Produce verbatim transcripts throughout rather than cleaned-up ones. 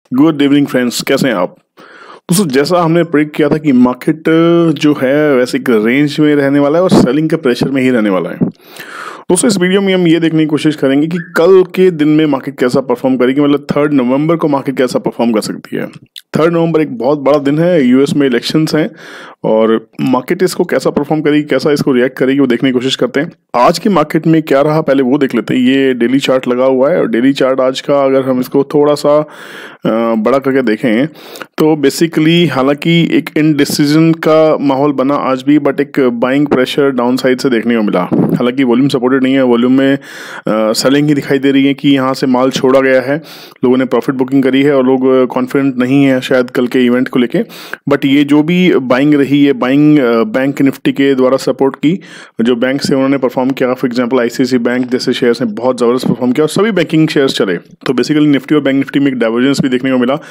Good evening friends, कैसे हैं आप। दोस्तों, जैसा हमने प्रेडिक्ट किया था कि मार्केट जो है वैसे एक रेंज में रहने वाला है और सेलिंग के प्रेशर में ही रहने वाला है। दोस्तों, इस वीडियो में हम ये देखने की कोशिश करेंगे कि कल के दिन में मार्केट कैसा परफॉर्म करेगी, मतलब थर्ड नवंबर को मार्केट कैसा परफॉर्म कर सकती है। थर्ड नवंबर एक बहुत बड़ा दिन है, यूएस में इलेक्शंस हैं और मार्केट इसको कैसा परफॉर्म करेगी, कैसा इसको रिएक्ट करेगी, वो देखने की कोशिश करते हैं। आज की मार्केट में क्या रहा पहले वो देख लेते हैं। ये डेली चार्ट लगा हुआ है और डेली चार्ट आज का अगर हम इसको थोड़ा सा बड़ा करके देखें तो बेसिकली हालांकि एक इनडिसीजन का माहौल बना आज भी, बट एक बाइंग प्रेशर डाउन साइड से देखने को मिला। हालांकि वॉल्यूम सपोर्टेड नहीं है, वॉल्यूम में सेलिंग ही दिखाई दे रही है कि यहाँ से माल छोड़ा गया है, लोगों ने प्रॉफिट बुकिंग करी है और लोग कॉन्फिडेंट नहीं है शायद कल के इवेंट को लेके। बट ये जो भी बाइंग रही है, बाइंग बैंक निफ्टी के द्वारा सपोर्ट की, जो बैंक से उन्होंने परफॉर्म किया, फॉर एग्जांपल आईसीआईसी बैंक जैसे शेयर्स ने बहुत ज़बरदस्त परफॉर्म किया और सभी बैंकिंग शेयर्स चले। तो बेसिकली निफ्टी और बैंक निफ्टी में एक डाइवर्जेंस भी देखने को मिला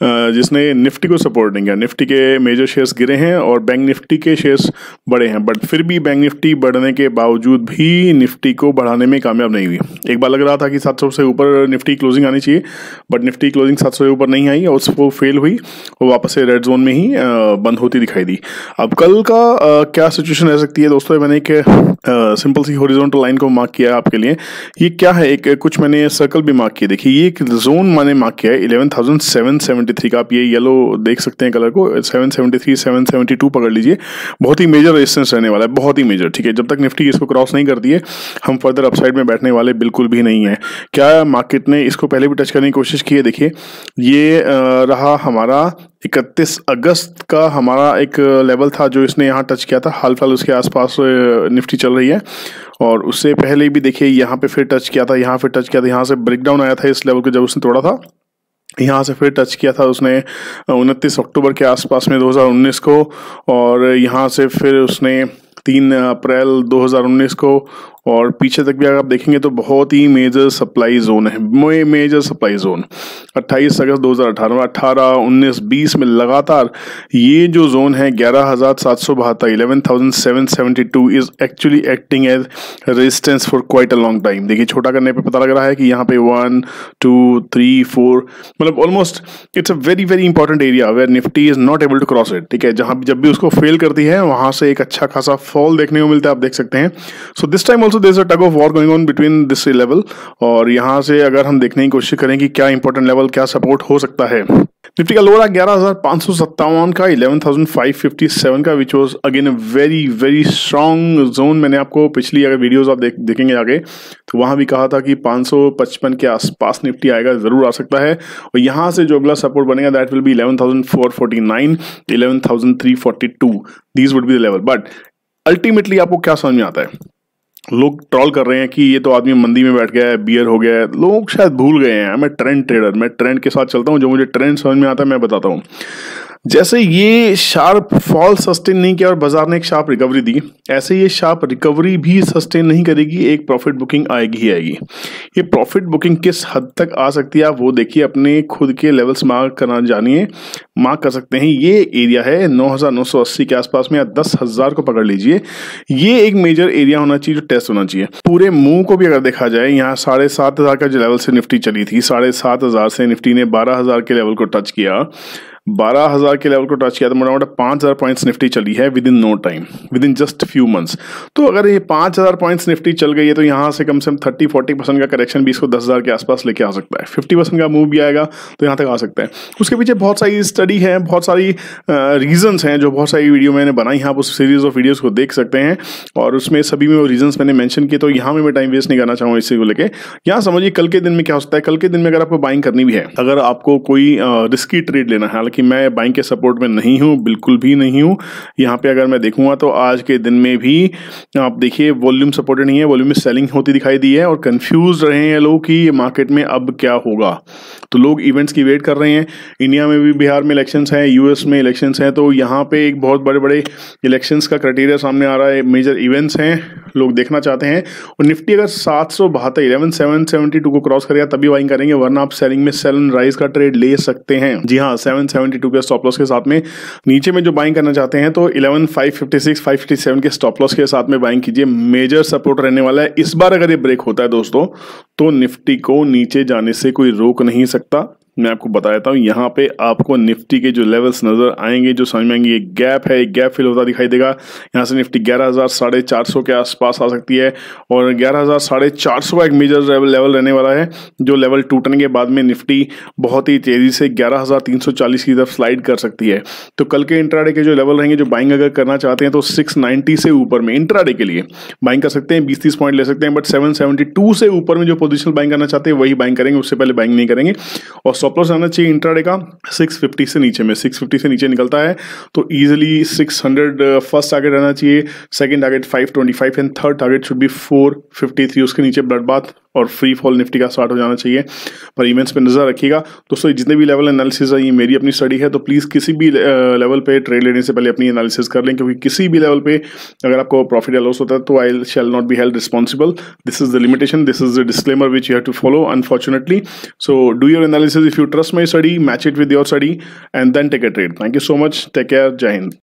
जिसने निफ्टी को सपोर्ट नहीं किया। निफ्टी के मेजर शेयर्स गिरे हैं और बैंक निफ्टी के शेयर्स बढ़े हैं, बट फिर भी बैंक निफ्टी बढ़ने के बावजूद भी निफ्टी को बढ़ाने में कामयाब नहीं हुई। एक बार लग रहा था कि सात सौ से ऊपर निफ्टी क्लोजिंग आनी चाहिए, बट निफ्टी क्लोजिंग सात सौ से ऊपर नहीं आई और वो फेल हुई, वो वापस से रेड जोन में ही बंद होती दिखाई दी। अब कल का आ, क्या सिचुएशन रह सकती है दोस्तों, मैंने एक सिंपल सी हॉरिजॉन्टल लाइन को मार्क किया है आपके लिए। ये क्या है, एक कुछ मैंने सर्कल भी मार्क किए। देखिए, ये एक जोन मैंने मार्क किया है eleven thousand seven seventy three का। आप ये येलो देख सकते हैं कलर को, seven seventy three, seven seventy two पकड़ लीजिए। बहुत ही मेजर रेजिस्टेंस रहने वाला है, बहुत ही मेजर। ठीक है, जब तक निफ्टी इसको क्रॉस नहीं करती है हम फर्दर अपसाइड में बैठने वाले बिल्कुल भी नहीं है। क्या मार्केट ने इसको पहले भी टच करने की कोशिश की है। देखिए, ये रहा हमारा इकतीस अगस्त का हमारा एक लेवल था जो इसने यहाँ टच किया था। हाल फिलहाल उसके आसपास निफ्टी चल रही है और उससे पहले भी देखिए यहाँ पे फिर टच किया था, यहाँ पे टच किया था, यहाँ से ब्रेकडाउन आया था इस लेवल को जब उसने तोड़ा था। यहाँ से फिर टच किया था उसने उनतीस अक्टूबर के आसपास में दो हज़ार उन्नीस को, और यहाँ से फिर उसने तीन अप्रैल दो हज़ार उन्नीस को, और पीछे तक भी अगर आप देखेंगे तो बहुत ही मेजर सप्लाई जोन है, मेजर सप्लाई जोन। अट्ठाईस अगस्त दो हज़ार अठारह, अठारह, उन्नीस, बीस में लगातार ये जो जोन है ग्यारह हज़ार सात सौ बहत्तर, eleven thousand seven seventy two is actually acting as resistance for quite a long time. देखिए, छोटा करने पे पता लग रहा है कि यहाँ पे वन टू थ्री फोर, मतलब almost it's a very very important area where Nifty is not able to cross it. ठीक है, जहाँ जब भी उसको फेल करती है वहां से एक अच्छा खासा फॉल देखने को मिलता है, आप देख सकते हैं। So this time also there is a tug of war going on between this level, और यहाँ से अगर हम देखने की कोशिश करें कि क्या इंपॉर्टेंट लेवल, क्या सपोर्ट हो सकता है। निफ्टी का लोअर ग्यारह हज़ार पाँच सौ सत्तावन का, eleven thousand five fifty seven का, which was again a very very strong zone. मैंने आपको पिछली अगर वीडियोस आप देख देखेंगे आगे तो वहां भी कहा था कि पाँच सौ पचपन के आसपास निफ्टी आएगा, जरूर आ सकता है। और यहाँ से जो अगला सपोर्ट बनेगा that will be eleven thousand four forty nine, eleven thousand three forty two, these would be the level. But ultimately आपको क्या समझ में आता है, लोग ट्रॉल कर रहे हैं कि ये तो आदमी मंदी में बैठ गया है, बियर हो गया है। लोग शायद भूल गए हैं, मैं ट्रेंड ट्रेडर, मैं ट्रेंड के साथ चलता हूं, जो मुझे ट्रेंड समझ में आता है मैं बताता हूं। जैसे ये शार्प फॉल सस्टेन नहीं किया और बाजार ने एक शार्प रिकवरी दी, ऐसे ये शार्प रिकवरी भी सस्टेन नहीं करेगी, एक प्रॉफिट बुकिंग आएगी ही आएगी। ये प्रॉफिट बुकिंग किस हद तक आ सकती है आप वो देखिए, अपने खुद के लेवल्स मार्क करना जानिए, मार्क कर सकते हैं। ये एरिया है नौ हज़ार नौ सौ अस्सी के आसपास में, या दस हज़ार को पकड़ लीजिए। ये एक मेजर एरिया होना चाहिए जो टेस्ट होना चाहिए। पूरे मूव को भी अगर देखा जाए, यहाँ साढ़े सात हज़ार का जो लेवल से निफ्टी चली थी, साढ़े सात हज़ार से निफ्टी ने बारह हज़ार के लेवल को टच किया, बारह हज़ार के लेवल को टच किया तो मोटा मोटा पाँच हज़ार पॉइंट्स निफ्टी चली है within no time, within just few months. तो अगर ये पाँच हज़ार पॉइंट्स निफ्टी चल गई है तो यहाँ से कम से कम थर्टी फोर्टी परसेंट का करेक्शन भी इसको दस हज़ार के आसपास लेके आ सकता है। फिफ्टी परसेंट का मूव भी आएगा तो यहाँ तक आ सकता है। उसके पीछे बहुत सारी स्टडी है, बहुत सारी रीजंस हैं, जो बहुत सारी वीडियो मैंने बनाई हैं, आप उस सीरीज ऑफ वीडियोज़ को देख सकते हैं और उसमें सभी में वो रीजंस मैंने मैंशन किए। तो यहाँ में मैं टाइम वेस्ट नहीं करना चाहूँगा इसी को लेकर। यहाँ समझिए कल के दिन में क्या हो सकता है। कल के दिन में अगर आपको बाइंग करनी भी है, अगर आपको कोई रिस्की ट्रेड लेना है, हालांकि मैं बाइंग के सपोर्ट में नहीं हूं, बिल्कुल भी नहीं हूं। यहां पे अगर मैं देखूंगा तो आज के दिन में भी आप देखिए वॉल्यूम सपोर्टेड नहीं है, वॉल्यूम में सेलिंग होती दिखाई दी है और कंफ्यूज रहे हैं लोग कि मार्केट में अब क्या होगा। तो लोग इवेंट्स की वेट कर रहे हैं। इंडिया में भी, बिहार में इलेक्शंस हैं, यूएस में इलेक्शंस हैं, तो यहाँ पे एक बहुत बड़े बड़े इलेक्शंस का क्राइटेरिया सामने आ रहा है, मेजर इवेंट्स हैं, लोग देखना चाहते हैं। और निफ्टी अगर सात सौ बहत्तर, इलेवन सेवन सेवेंटी टू को क्रॉस करेगा तभी बाइंग करेंगे, वरना आप सेलिंग में सेल एंड राइज का ट्रेड ले सकते हैं। जी हाँ, सेवन सेवेंटी टू के स्टॉप लॉस के साथ में। नीचे में जो बाइंग करना चाहते हैं तो eleven five fifty six, five fifty seven के स्टॉप लॉस के साथ में बाइंग कीजिए, मेजर सपोर्ट रहने वाला है। इस बार अगर ये ब्रेक होता है दोस्तों तो निफ्टी को नीचे जाने से कोई रोक नहीं सकता। मैं आपको बता देता हूँ। यहाँ पे आपको निफ्टी के जो लेवल्स नजर आएंगे, जो समझ में आएंगे, ये गैप है, एक गैप फिल होता दिखाई देगा। यहाँ से निफ्टी ग्यारह हजार साढ़े चार सौ के आसपास आ सकती है और ग्यारह हजार साढ़े चार सौ का एक मेजर लेवल रहने वाला है, जो लेवल टूटने के बाद में निफ्टी बहुत ही तेजी से ग्यारह हजार तीन सौ चालीस की तरफ स्लाइड कर सकती है। तो कल के इंट्राडे के जो लेवल रहेंगे, जो बाइंग अगर करना चाहते हैं तो सिक्स नाइंटी से ऊपर में इंट्राडे के लिए बाइंग कर सकते हैं, बीस तीस पॉइंट ले सकते हैं, बट सेवन सेवेंटी टू से ऊपर में जो पोजिशनल बाइंग करना चाहते हैं वही बाइंग करेंगे, उससे पहले बाइंग नहीं करेंगे। और स्टॉप लॉस आना चाहिए इंट्राडे का सिक्स फिफ्टी से नीचे में, सिक्स फिफ्टी से नीचे निकलता है तो easily six hundred first target रहना चाहिए, second target five twenty five and third target should be four fifty three. उसके नीचे ब्लड बाथ और फ्री फॉल निफ्टी का स्टार्ट हो जाना चाहिए। पर इवेंट्स पे नजर रखिएगा दोस्तों। जितने भी लेवल एनालिसिस है, ये मेरी अपनी स्टडी है, तो प्लीज किसी भी लेवल पे ट्रेड लेने से पहले अपनी एनालिसिस कर लें, क्योंकि किसी भी लेवल पे अगर आपको प्रॉफिट या लॉस होता है तो I shall not be held responsible. This is the limitation, this is the disclaimer which you have to follow unfortunately. So do your analysis, if you trust my study, match it with your study and then take a trade. Thank you so much, take care, जय हिंद।